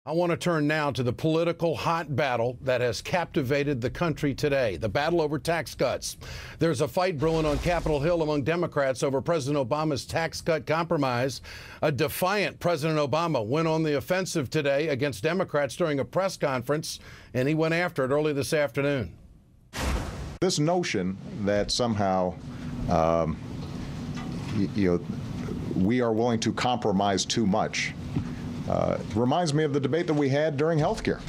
I want to turn now to the political hot battle that has captivated the country today, the battle over tax cuts. There's a fight brewing on Capitol Hill among Democrats over President Obama's tax cut compromise. A defiant President Obama went on the offensive today against Democrats during a press conference, and he went after it early this afternoon. This notion that somehow we are willing to compromise too much reminds me of the debate that we had during health care.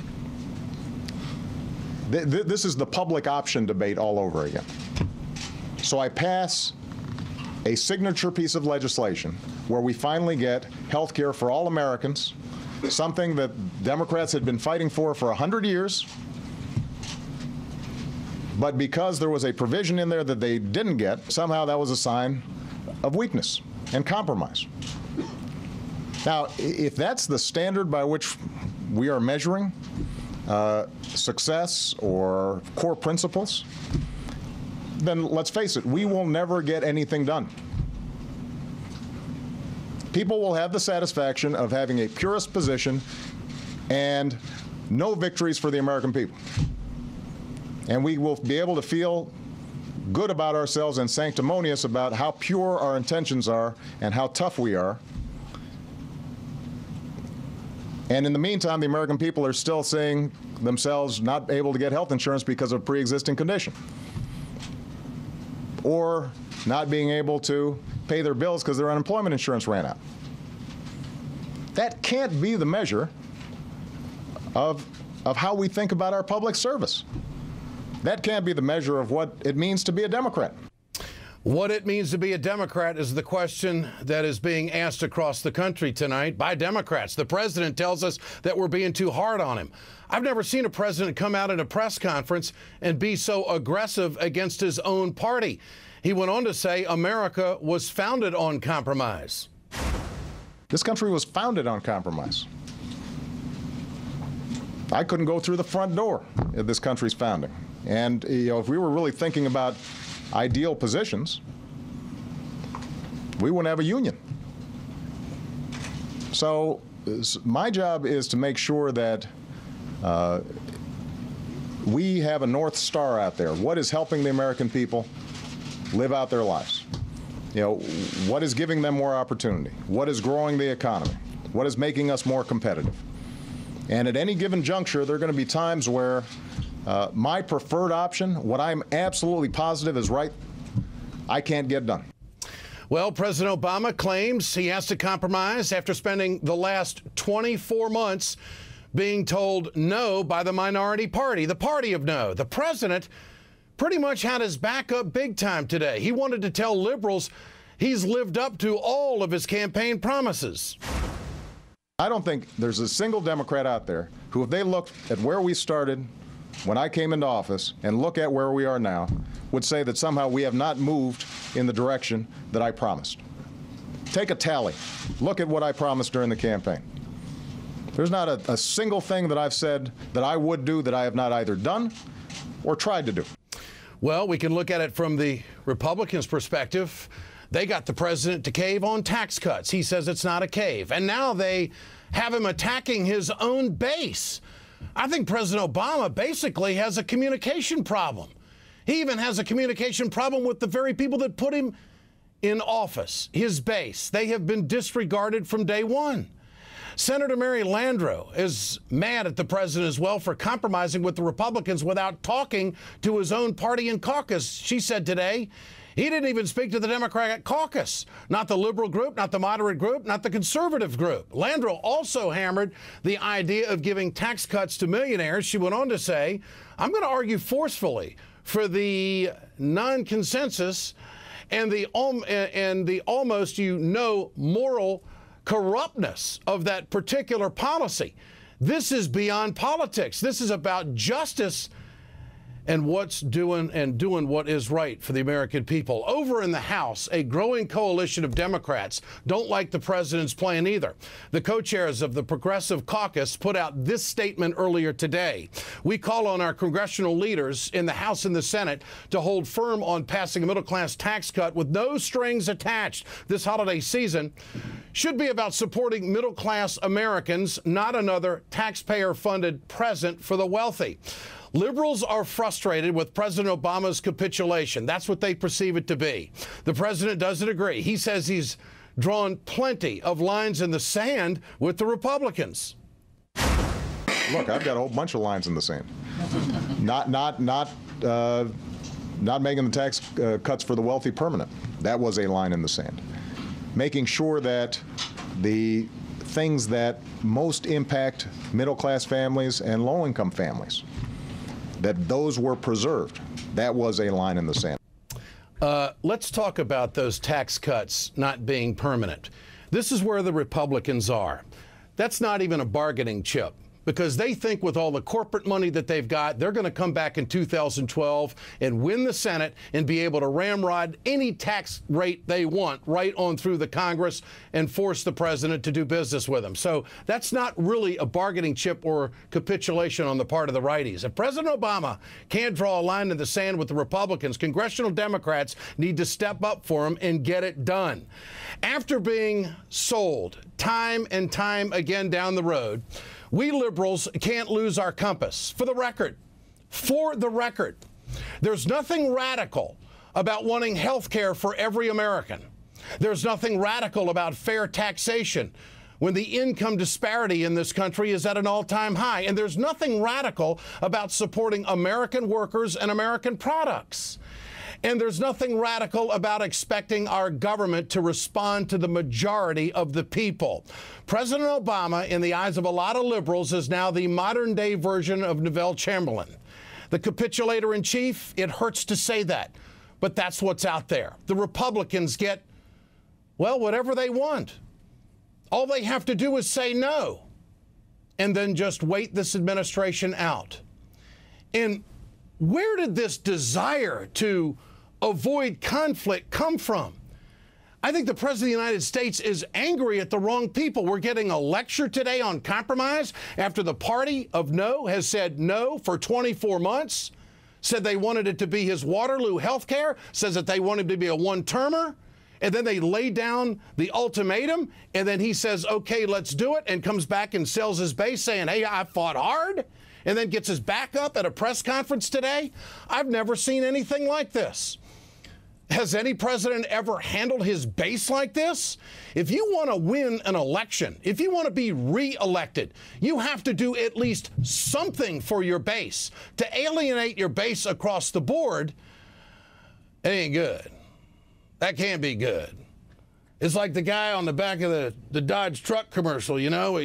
This is the public option debate all over again. So I pass a signature piece of legislation where we finally get health care for all Americans, something that Democrats had been fighting for 100 years. But because there was a provision in there that they didn't get, somehow that was a sign of weakness and compromise. Now, if that's the standard by which we are measuring success or core principles, then let's face it, we will never get anything done. People will have the satisfaction of having a purist position and no victories for the American people. And we will be able to feel good about ourselves and sanctimonious about how pure our intentions are and how tough we are. And in the meantime, the American people are still seeing themselves not able to get health insurance because of a pre-existing condition, or not being able to pay their bills because their unemployment insurance ran out. That can't be the measure of how we think about our public service. That can't be the measure of what it means to be a Democrat. What it means to be a Democrat is the question that is being asked across the country tonight by Democrats. The president tells us that we're being too hard on him. I've never seen a president come out in a press conference and be so aggressive against his own party. He went on to say America was founded on compromise. This country was founded on compromise. I couldn't go through the front door of this country's founding. And if we were really thinking about ideal positions, we wouldn't have a union. So my job is to make sure that we have a North Star out there. What is helping the American people live out their lives? What is giving them more opportunity? What is growing the economy? What is making us more competitive? And at any given juncture, there are going to be times where my preferred option, what I'm absolutely positive is right, I can't get done. Well, President Obama claims he has to compromise after spending the last 24 months being told no by the minority party, the party of no. The president pretty much had his back up big time today. He wanted to tell liberals he's lived up to all of his campaign promises. I don't think there's a single Democrat out there who, if they looked at where we started when I came into office and look at where we are now, would say that somehow we have not moved in the direction that I promised. Take a tally. Look at what I promised during the campaign. There's not a single thing that I've said that I would do that I have not either done or tried to do. Well, we can look at it from the Republicans' perspective. They got the president to cave on tax cuts. He says it's not a cave. And now they have him attacking his own base. I think President Obama basically has a communication problem. He even has a communication problem with the very people that put him in office, his base. They have been disregarded from day one. Senator Mary Landrieu is mad at the president as well for compromising with the Republicans without talking to his own party and caucus. She said today he didn't even speak to the Democratic caucus, not the liberal group, not the moderate group, not the conservative group. Landrieu also hammered the idea of giving tax cuts to millionaires. She went on to say, I'm going to argue forcefully for the non-consensus and the almost, moral corruptness of that particular policy. This is beyond politics. This is about justice and doing what is right for the American people. Over in the House, a growing coalition of Democrats don't like the president's plan either. The co-chairs of the Progressive Caucus put out this statement earlier today. We call on our congressional leaders in the House and the Senate to hold firm on passing a middle-class tax cut with no strings attached this holiday season. should be about supporting middle-class Americans, not another taxpayer-funded present for the wealthy. Liberals are frustrated with President Obama's capitulation. That's what they perceive it to be. The president doesn't agree. He says he's drawn plenty of lines in the sand with the Republicans. Look, I've got a whole bunch of lines in the sand. Not making the tax cuts for the wealthy permanent. That was a line in the sand. Making sure that the things that most impact middle-class families and low-income families, that those were preserved. That was a line in the sand. Let's talk about those tax cuts not being permanent. This is where the Republicans are. That's not even a bargaining chip, because they think with all the corporate money that they've got, they're going to come back in 2012 and win the Senate and be able to ramrod any tax rate they want right on through the Congress and force the president to do business with them. So that's not really a bargaining chip or capitulation on the part of the righties. If President Obama can't draw a line in the sand with the Republicans, congressional Democrats need to step up for him and get it done. After being sold time and time again down the road, we liberals can't lose our compass. For the record, there's nothing radical about wanting health care for every American. There's nothing radical about fair taxation when the income disparity in this country is at an all-time high. And there's nothing radical about supporting American workers and American products. And there's nothing radical about expecting our government to respond to the majority of the people. President Obama, in the eyes of a lot of liberals, is now the modern-day version of Neville Chamberlain. The capitulator in chief, it hurts to say that, but that's what's out there. The Republicans get, well, whatever they want. All they have to do is say no, and then just wait this administration out. And where did this desire to avoid conflict come from? I think the President of the United States is angry at the wrong people. We're getting a lecture today on compromise after the party of no has said no for 24 months, said they wanted it to be his Waterloo health care, says that they want him to be a one-termer, and then they lay down the ultimatum, and then he says, okay, let's do it, and comes back and sells his base saying, hey, I fought hard, and then gets his back up at a press conference today. I've never seen anything like this. Has any president ever handled his base like this? If you want to win an election, if you want to be re-elected, you have to do at least something for your base. To alienate your base across the board, it ain't good. That can't be good. It's like the guy on the back of the Dodge truck commercial, you know,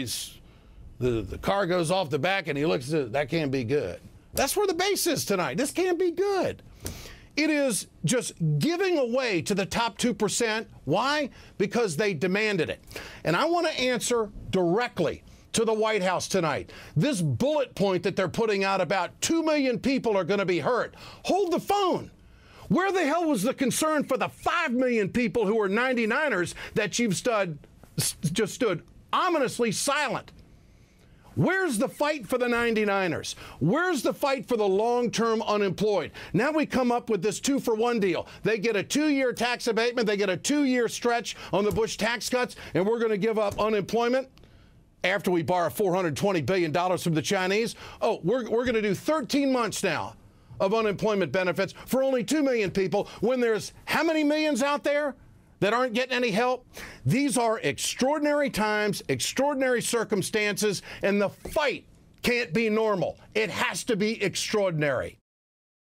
the car goes off the back and he looks at it, that can't be good. That's where the base is tonight. This can't be good. It is just giving away to the top 2%. Why? Because they demanded it. And I want to answer directly to the White House tonight. This bullet point that they're putting out about 2 million people are going to be hurt. Hold the phone. Where the hell was the concern for the 5 million people who are 99ers that you've just stood ominously silent? Where's the fight for the 99ers? Where's the fight for the long-term unemployed? Now we come up with this 2-for-1 deal. They get a 2-year tax abatement, they get a 2-year stretch on the Bush tax cuts, and we're going to give up unemployment after we borrow $420 billion from the Chinese. Oh, we're going to do 13 months now of unemployment benefits for only 2 million people when there's how many millions out there that aren't getting any help? These are extraordinary times, extraordinary circumstances, and the fight can't be normal. It has to be extraordinary.